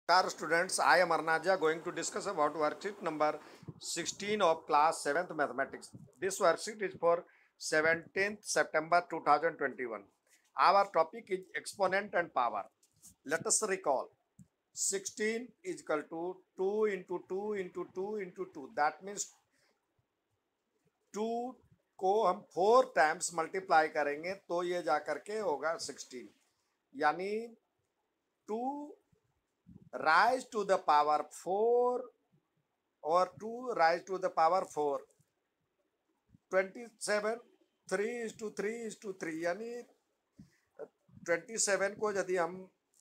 Dear students, I am Arnaja going to discuss about worksheet number 16 of class 7th mathematics. This worksheet is for 17th September 2021. Our topic is exponent and power. Let us recall 16 is equal to 2 into 2 into 2 into 2. That means 2 को हम 4 times multiply करेंगे तो ये जाकर के होगा 16, यानी 2 rise to the power 4 और 2 राइज टू द पावर 4, 27 3:3:3, यानी 27 को यदि हम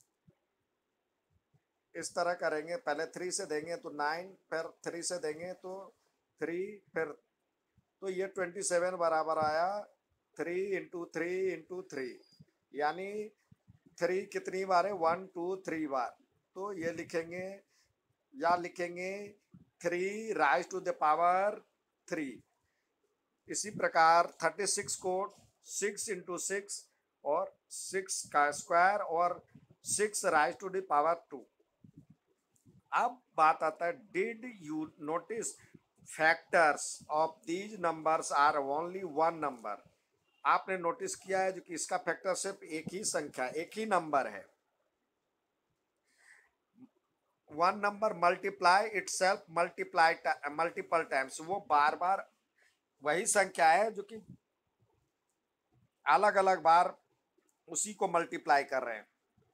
इस तरह करेंगे, पहले 3 से देंगे तो 9, फिर 3 से देंगे तो 3, फिर तो ये 27 बराबर आया 3 × 3 × 3, यानी 3 कितनी बार है, 1 2 3 बार। तो ये लिखेंगे या लिखेंगे 3 राइज टू द पावर 3। इसी प्रकार 36 को 6 × 6 और 6 का स्क्वायर और 6 राइज टू द पावर 2। अब बात आता है, did you notice factors of these numbers are only one number. आपने नोटिस किया है जो कि इसका फैक्टर सिर्फ एक ही संख्या, एक ही नंबर है। One number multiply itself multiple times, वो बार बार वही संख्या है जो कि अलग अलग बार उसी को मल्टीप्लाई कर रहे हैं।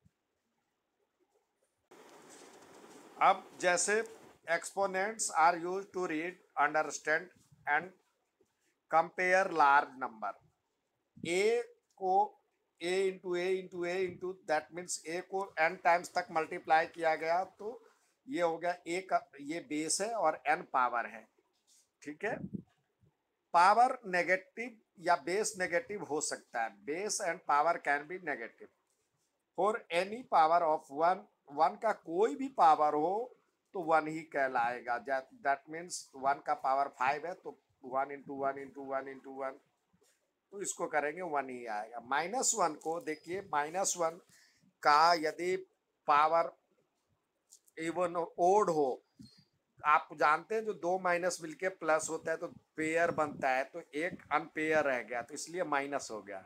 अब जैसे exponents are use to read, understand and compare large number. A को A into A into A into, that means A को n टाइम्स तक मल्टीप्लाई किया गया तो ये हो गया ए का, ये बेस है और n पावर है, ठीक है। पावर नेगेटिव या बेस नेगेटिव हो सकता है, base and power can be negative for any power of one. One का कोई भी पावर हो तो वन ही कहलाएगा। दैट मीन्स 1 का पावर 5 है तो 1 × 1 × 1 × 1, तो इसको करेंगे 1 ही आएगा। -1 को देखिए, -1 का यदि पावर इवन ओड हो, आप जानते हैं जो 2 माइनस मिलके प्लस होता है तो पेयर बनता है, तो एक अनपेयर रह गया तो इसलिए माइनस हो गया।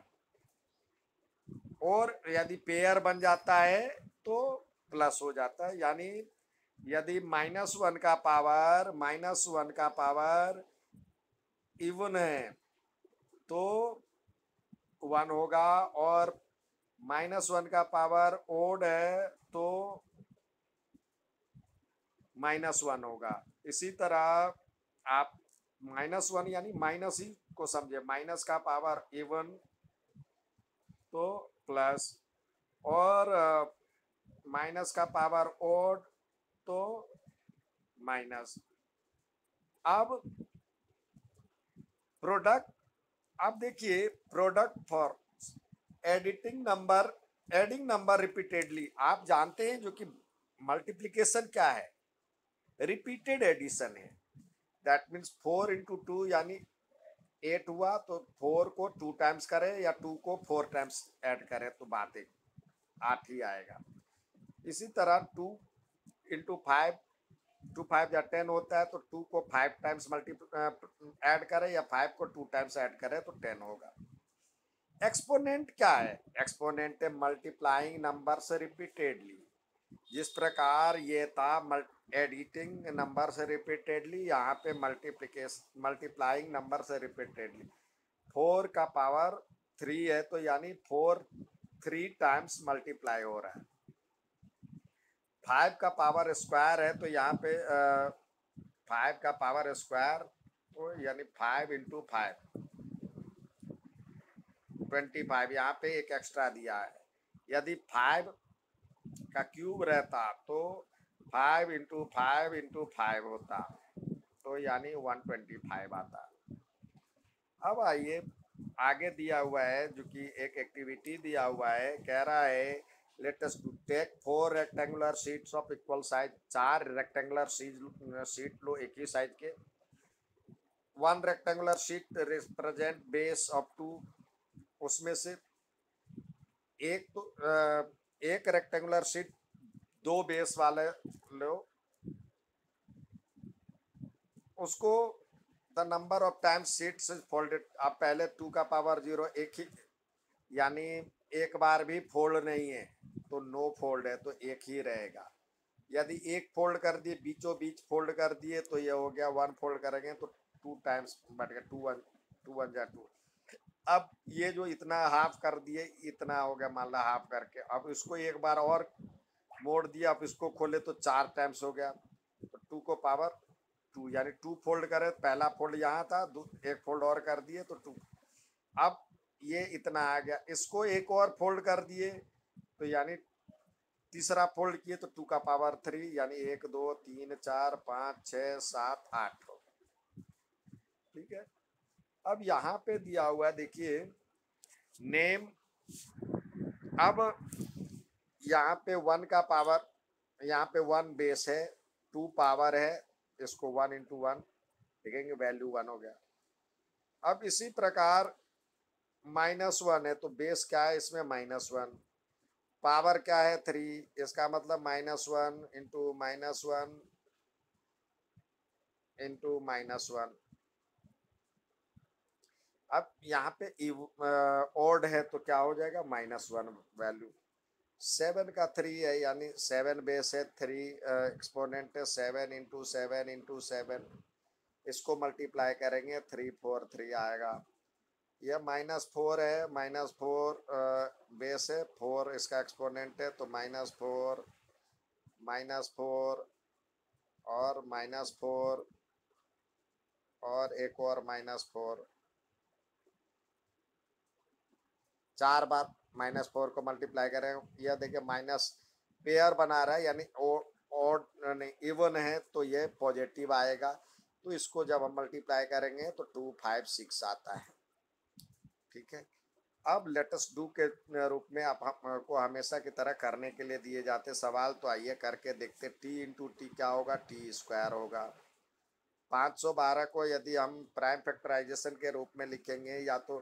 और यदि पेयर बन जाता है तो प्लस हो जाता है, यानी यदि -1 का पावर इवन है तो 1 होगा, और -1 का पावर ओड है तो -1 होगा। इसी तरह आप -1 यानी माइनस ही को समझे, माइनस का पावर इवन तो प्लस, और माइनस का पावर ओड तो माइनस। अब प्रोडक्ट, अब देखिए product for adding number repeatedly. आप जानते हैं जो कि मल्टीप्लिकेशन क्या है, रिपीटेड एडिशन है। दैट मीन्स 4 × 2 यानी 8 हुआ तो 4 को 2 टाइम्स करें या 2 को 4 टाइम्स ऐड करें तो बात 8 ही आएगा। इसी तरह 2 × 5, 2 5 या 10 होता है तो 2 को 5 टाइम्स ऐड करें या 5 को 2 टाइम्स ऐड करें तो 10 होगा। एक्सपोनेंट क्या है, एक्सपोनेंट है मल्टीप्लाइंग नंबर से रिपीटेडली। जिस प्रकार ये था एडिटिंग नंबर से रिपीटेडली, यहाँ पे मल्टीप्लाइंग नंबर से रिपीटेडली। 4 का पावर 3 है तो यानी 4 3 टाइम्स मल्टीप्लाई हो रहा है। 5 का पावर स्क्वायर है तो यहाँ पे 5 का पावर स्क्वायर तो यानी 5 × 5 25, यहाँ पे एक एक्स्ट्रा दिया है। यदि 5 का क्यूब रहता तो 5 × 5 × 5 होता तो यानी 125 आता। अब आइए आगे दिया हुआ है जो कि एक एक्टिविटी दिया हुआ है, कह रहा है let us to take 4 rectangular sheets of equal size. 4 rectangular sheet लो एक ही साइज के। 1 rectangular sheet represent base of 2, उसमें से एक रेक्टेंगुलर शीट दो बेस वाले लो, उसको the number of times sheets folded. अब पहले 2 का पावर 0 एक ही, यानी एक बार भी फोल्ड नहीं है तो नो फोल्ड है, तो एक ही रहेगा। यदि एक फोल्ड कर दिए, बीचों बीच फोल्ड कर दिए, तो ये हो गया। वन फोल्ड करेंगे तो 2 टाइम्स बढ़ गया, 2 1 जा 2। अब ये जो इतना हाफ कर दिए, इतना हो गया मान ला हाफ करके। अब इसको एक बार और मोड़ दिया, अब इसको खोले तो 4 टाइम्स हो गया, तो 2 को पावर 2, यानी 2 फोल्ड करे। पहला फोल्ड यहाँ था, एक फोल्ड और कर दिए तो 2। अब ये इतना आ गया, इसको एक और फोल्ड कर दिए तो यानी तीसरा फोल्ड किए तो 2 का पावर 3, यानी 1 2 3 4 5 6 7 8 हो। ठीक है। अब यहाँ पे दिया हुआ है, देखिए नेम। अब यहाँ पे 1 का पावर, यहाँ पे 1 बेस है, 2 पावर है, इसको 1 इंटू 1 लिखेंगे, वैल्यू 1 हो गया। अब इसी प्रकार -1 है तो बेस क्या है इसमें, -1। पावर क्या है 3, इसका मतलब -1 इंटू -1 इंटू -1। अब यहाँ पे ओड है तो क्या हो जाएगा, -1 वैल्यू। 7 का 3 है, यानी 7 बेस है, 3 एक्सपोनेंट है, 7 इंटू 7 इंटू 7। इसको मल्टीप्लाई करेंगे, 3 4 3 आएगा। यह -4 है, -4 बेस है, 4 इसका एक्सपोनेंट है, तो -4 -4 और -4 और एक और -4। 4 बार -4 को मल्टीप्लाई करें, यह देखिए माइनस पेयर बना रहा है, यानी ओड नहीं इवन है, तो ये पॉजिटिव आएगा। तो इसको जब हम मल्टीप्लाई करेंगे तो 2 5 6 आता है। ठीक है। अब लेटेस्ट डू के रूप में आप हमको हमेशा की तरह करने के लिए दिए जाते सवाल, तो आइए करके देखते। टी इंटू टी क्या होगा, टी स्क्वायर होगा। 512 को यदि हम प्राइम फैक्टराइजेशन के रूप में लिखेंगे, या तो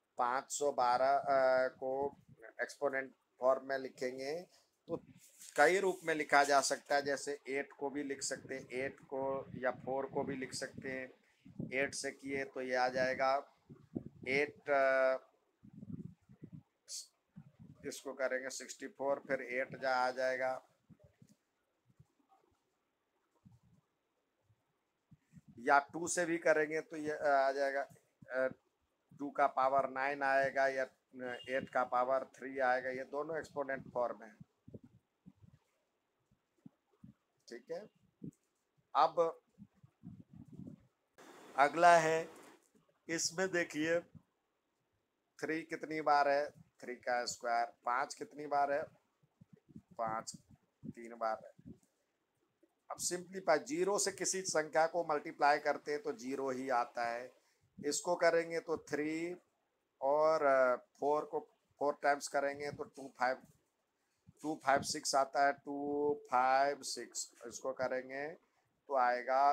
512 को एक्सपोनेंट फॉर्म में लिखेंगे, तो कई रूप में लिखा जा सकता है। जैसे 8 को भी लिख सकते हैं, 8 को या 4 को भी लिख सकते हैं। 8 से किए तो ये आ जाएगा 8, इसको करेंगे 64, फिर 8 जा आ जाएगा, या 2 से भी करेंगे तो ये आ जाएगा 2 का पावर 9 आएगा, या 8 का पावर 3 आएगा। ये दोनों एक्सपोनेंट फॉर्म है। ठीक है। अब अगला है, इसमें देखिए 3 कितनी बार है, 3 का स्क्वायर। 5 कितनी बार है, 5 3 बार है। अब सिंपलीफाई, 0 से किसी संख्या को मल्टीप्लाई करते हैं तो 0 ही आता है। इसको करेंगे तो 3, और 4 को 4 टाइम्स करेंगे तो 2 5 6 आता है, 2 5 6। इसको करेंगे तो आएगा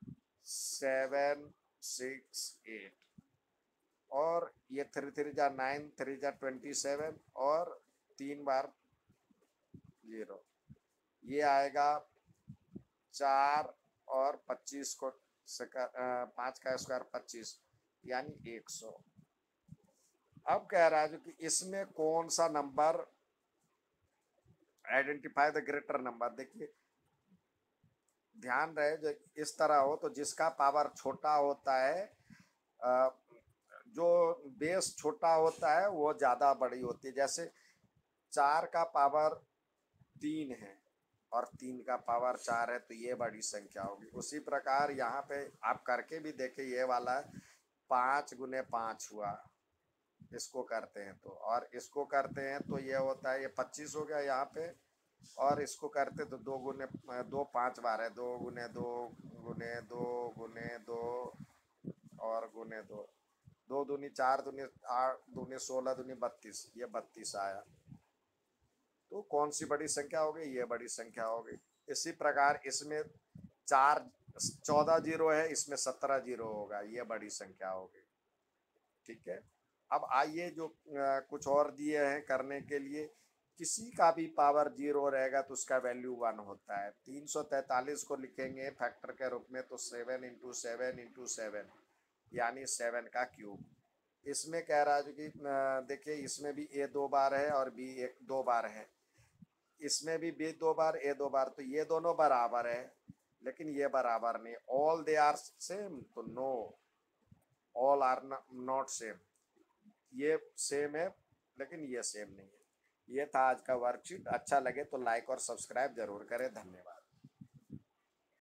7 6 8, और ये 3 3 जा 9, 3 जा 27, और 3 बार 0, ये आएगा 4 और 25 को 5 का स्क्वायर 25, यानी 100। अब कह रहा है जो कि इसमें कौन सा number, identify the greater number. देखिए ध्यान रहे, जो इस तरह हो तो जिसका पावर छोटा होता है, जो बेस छोटा होता है वो ज़्यादा बड़ी होती है। जैसे 4 का पावर 3 है और 3 का पावर 4 है, तो ये बड़ी संख्या होगी। उसी प्रकार यहाँ पे आप करके भी देखें, ये वाला 5 गुने 5 हुआ, इसको करते हैं तो, और इसको करते हैं तो ये होता है, ये 25 हो गया यहाँ पे। और इसको करते तो 2 गुने 2 5 बार है, 2 गुने 2 गुने 2 गुने 2 और गुने 2, 2 दूनी 4 दूनी 8 दूनी 16 दूनी 32, ये 32 आया। तो कौन सी बड़ी संख्या होगी, ये बड़ी संख्या होगी। इसी प्रकार इसमें 14 जीरो है, इसमें 17 जीरो होगा, ये बड़ी संख्या होगी। ठीक है। अब आइए जो कुछ और दिए हैं करने के लिए, किसी का भी पावर 0 रहेगा तो उसका वैल्यू 1 होता है। 343 को लिखेंगे फैक्टर के रूप में तो 7 इंटू 7 इंटू 7 यानी 7 का क्यूब। इसमें कह रहा है कि देखिए इसमें भी ए 2 बार है और बी 2 बार है, इसमें भी बी 2 बार ए 2 बार, तो ये दोनों बराबर है लेकिन ये बराबर नहीं। ऑल दे आर सेम, तो no, all are not same. ये सेम है लेकिन ये सेम नहीं है। ये था आज का वर्कशीट। अच्छा लगे तो लाइक और सब्सक्राइब जरूर करें। धन्यवाद।